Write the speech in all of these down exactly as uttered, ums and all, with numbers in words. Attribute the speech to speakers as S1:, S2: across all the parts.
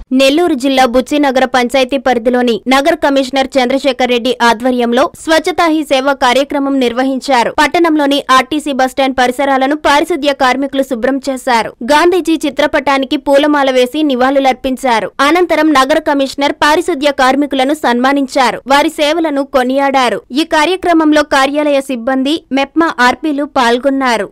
S1: నెల్లూరు జిల్లా బుచ్చినగర పంచాయతీ పరిధిలోని నగర కమిషనర్ చంద్రశేఖర్ రెడ్డి ఆధ్వర్యంలో స్వచ్ఛతా హీ సేవ కార్యక్రమం నిర్వహించారు. పట్టణంలోని ఆర్టీసీ బస్టాండ్ పరిసరాలను పారిశుద్ధ్య కార్మికులు శుభ్రం చేశారు. గాంధీజీ చిత్రపటానికి పూలమాల వేసి నివాళులర్పించారు. అనంతరం నగర కమిషనర్ పారిశుద్ధ్య కార్మికులను సన్మానించారు. వారి సేవలను కొనియాడారు. ఈ కార్యక్రమంలో కార్యాలయ సిబ్బంది, మెప్మా ఆర్పీలు పాల్గొన్నారు.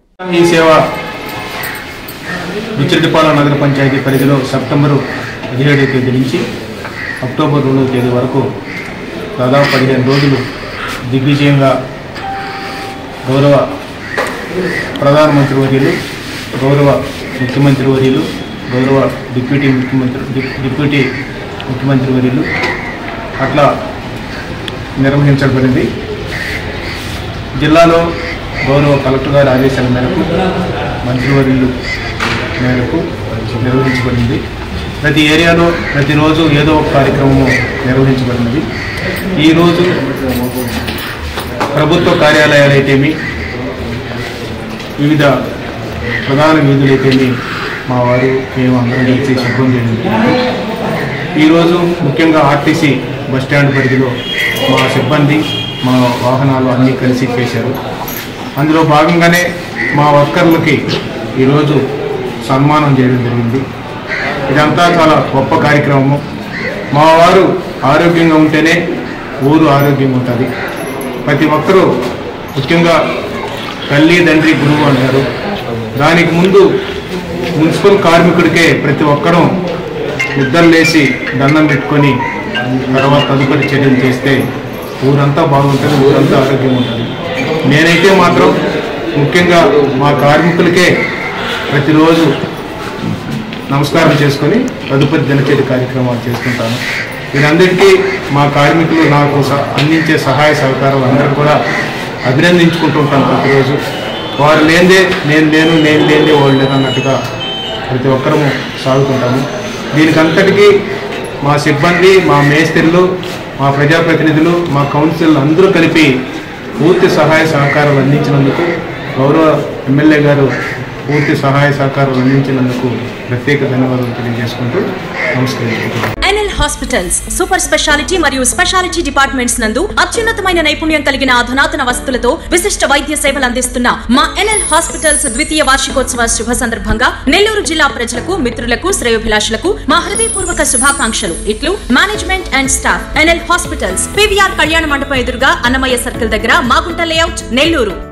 S2: బుచ్చిరెడ్డిపాలెం నగర పంచాయతీ పరిధిలో సెప్టెంబరు పదిహేడవ తేదీ నుంచి అక్టోబర్ రెండవ తేదీ వరకు దాదాపు పదిహేను రోజులు దిగ్విజయంగా గౌరవ ప్రధానమంత్రి వర్యులు, గౌరవ ముఖ్యమంత్రి వర్యులు, గౌరవ డిప్యూటీ ముఖ్యమంత్రి డిప్యూటీ ముఖ్యమంత్రి వర్యులు అట్లా నిర్వహించబడింది. జిల్లాలో గౌరవ కలెక్టర్ గారి ఆదేశాల మేరకు మంత్రివర్యులు మేరకు నిర్వహించబడింది. ప్రతి ఏరియాలో ప్రతిరోజు ఏదో ఒక కార్యక్రమం నిర్వహించబడినది. ఈరోజు ప్రభుత్వ కార్యాలయాలైతేమి, వివిధ ప్రధాన వీధులైతేమి మా వారు మేము అందరం కలిసి శుభ్రం చేయడం. ఈరోజు ముఖ్యంగా ఆర్టీసీ బస్టాండ్ పరిధిలో మా సిబ్బంది, మా వాహనాలు అన్నీ కలిసి చేశారు. అందులో భాగంగానే మా వర్కర్లకి ఈరోజు సన్మానం చేయడం జరిగింది. ఇదంతా చాలా గొప్ప కార్యక్రమము. మా వారు ఆరోగ్యంగా ఉంటేనే ఊరు ఆరోగ్యంగా ఉంటుంది. ప్రతి ఒక్కరూ ముఖ్యంగా తల్లి, తండ్రి, గురువు అంటారు. దానికి ముందు మున్సిపల్ కార్మికుడికే ప్రతి ఒక్కరూ నిద్రలేసి దండం పెట్టుకొని తర్వాత తదుపరి చర్యలు చేస్తే ఊరంతా బాగుంటుంది, ఊరంతా ఆరోగ్యంగా ఉంటుంది. నేనైతే మాత్రం ముఖ్యంగా మా కార్మికులకే ప్రతిరోజు నమస్కారం చేసుకొని తదుపరి దినచర్య కార్యక్రమాలు చేసుకుంటాను. వీరందరికీ మా కార్మికులు నాకు అందించే సహాయ సహకారాలు అందరూ కూడా అభినందించుకుంటూ ఉంటాను. ప్రతిరోజు వారు లేనిదే నేను లేను, నేను లేనిదే వాళ్ళు లేను అన్నట్టుగా ప్రతి ఒక్కరూ సాగుతుంటాము. దీనికంతటికీ మా సిబ్బంది, మా మేస్త్రీలు, మా ప్రజాప్రతినిధులు, మా కౌన్సిల్ అందరూ కలిపి పూర్తి సహాయ సహకారాలు అందించినందుకు, గౌరవ ఎమ్మెల్యే గారు పూర్తి సహాయ సహకారాలు అందించినందుకు ప్రత్యేక ధన్యవాదాలు తెలియజేసుకుంటూ నమస్కరించుకుంటున్నాను.
S3: ఎన్ఎల్ హాస్పిటల్స్ సూపర్ స్పెషాలిటీ మరియు స్పెషాలిటీ డిపార్ట్మెంట్స్ నందు అత్యున్నతమైన నైపుణ్యం కలిగిన అధునాతన వసతులతో విశిష్ట వైద్య సేవలు అందిస్తున్న మా ఎన్ఎల్ హాస్పిటల్స్ ద్వితీయ వార్షికోత్సవ శుభ సందర్భంగా నెల్లూరు జిల్లా ప్రజలకు, మిత్రులకు, శ్రేయోభిలాషులకు మా హృదయపూర్వక శుభాకాంక్షలు. ఇట్లు management and staff. NL hospitals, PVR Kalyana Mandapam ఎదురుగా అన్నమయ్య సర్కిల్ దగ్గర, మాగుంట లేఅవుట్, నెల్లూరు.